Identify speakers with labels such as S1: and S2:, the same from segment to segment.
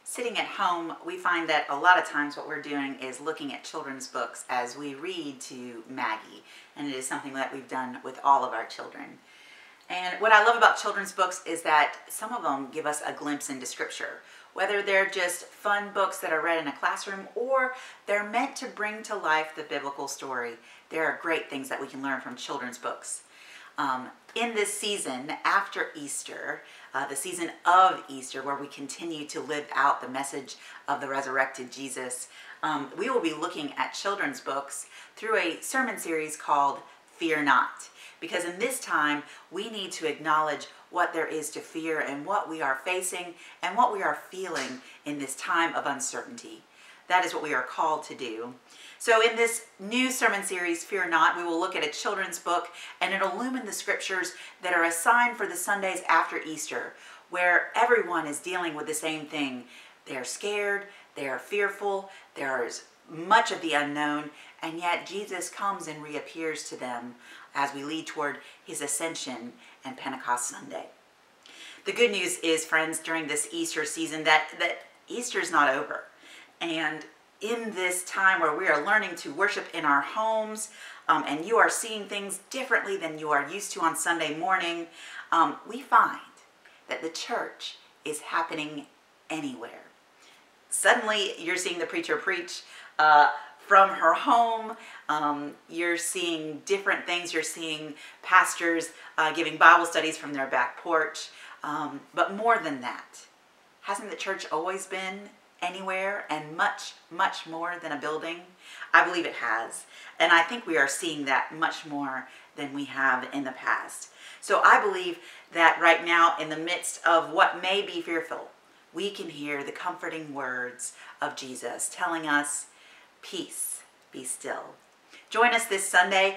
S1: Sitting at home, we find that a lot of times what we're doing is looking at children's books as we read to Maggie, and it is something that we've done with all of our children. And what I love about children's books is that some of them give us a glimpse into Scripture, whether they're just fun books that are read in a classroom or they're meant to bring to life the biblical story. There are great things that we can learn from children's books. In this season after Easter, the season of Easter, where we continue to live out the message of the resurrected Jesus, we will be looking at children's books through a sermon series called Fear Not. Because in this time, we need to acknowledge what there is to fear and what we are facing and what we are feeling in this time of uncertainty. That is what we are called to do. So in this new sermon series, Fear Not, we will look at a children's book, and it'll illumine the scriptures that are assigned for the Sundays after Easter, where everyone is dealing with the same thing. They are scared, they are fearful, there's much of the unknown, and yet Jesus comes and reappears to them as we lead toward his ascension and Pentecost Sunday. The good news is, friends, during this Easter season, that Easter's not over. And in this time where we are learning to worship in our homes, and you are seeing things differently than you are used to on Sunday morning, we find that the church is happening anywhere. Suddenly, you're seeing the preacher preach from her home. You're seeing different things. You're seeing pastors giving Bible studies from their back porch. But more than that, hasn't the church always been anywhere and much, much more than a building? I believe it has. And I think we are seeing that much more than we have in the past. So I believe that right now, in the midst of what may be fearful, we can hear the comforting words of Jesus telling us, "Peace, be still." Join us this Sunday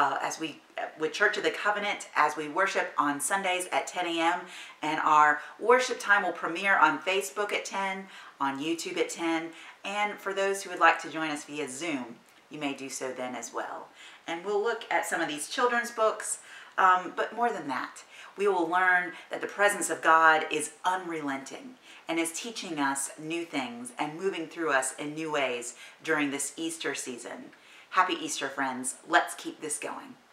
S1: with Church of the Covenant as we worship on Sundays at 10 a.m. And our worship time will premiere on Facebook at 10, on YouTube at 10. And for those who would like to join us via Zoom, you may do so then as well. And we'll look at some of these children's books, but more than that, we will learn that the presence of God is unrelenting and is teaching us new things and moving through us in new ways during this Easter season. Happy Easter, friends. Let's keep this going.